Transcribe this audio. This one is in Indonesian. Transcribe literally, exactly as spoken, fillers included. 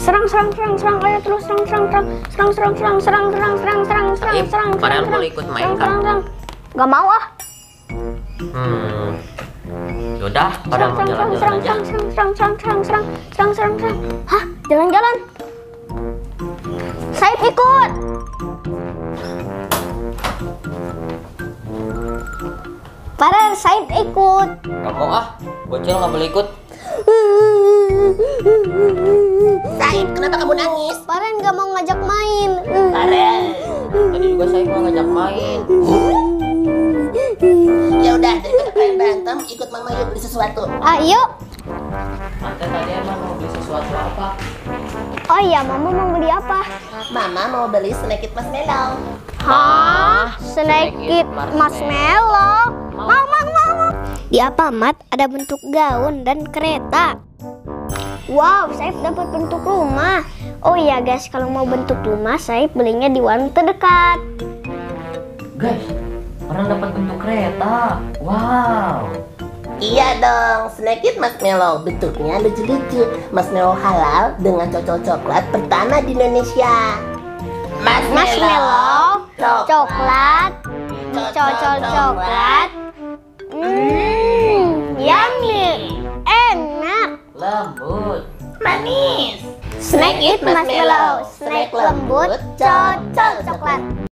Serang, serang, serang, serang, ayo terus serang, serang, serang, serang, serang, serang, serang, serang, serang, serang, serang, serang, Farel mau ikut main kan? Gak mau ah. Hmm. Yaudah, Farel mau jalan-jalan serang, aja. serang, serang, serang, serang, serang, serang, serang, serang. Hah, jalan-jalan. Saib ikut. Farel, Saib ikut. Gak mau ah, bocil nggak boleh ikut. Saib, kenapa kamu nangis? Farel nggak mau ngajak main. Farel. Tadi juga saya mau ngajak main. Ya udah, daripada kalian berantem, ikut mama yuk beli sesuatu. Ayo. Tante tadi emang mau beli sesuatu apa? Oh iya, mama mau beli apa? Mama mau beli Snack It Marshmallow. Hah? Snack It Marshmallow? Mau, mau, mau. Di Alfamart ada bentuk gaun dan kereta. Wow, saya dapat bentuk rumah. Oh iya guys, kalau mau bentuk rumah, saya belinya di warung terdekat. Guys, orang dapat bentuk kereta. Wow. Iya dong, Snack It Marshmallow. Bentuknya lucu-lucu. Marshmallow halal dengan cocol coklat pertama di Indonesia. Marshmallow, coklat, cocol coklat. Hmm, yummy, enak, Lembut. manis. Snack It Marshmallow, snack lembut, cocol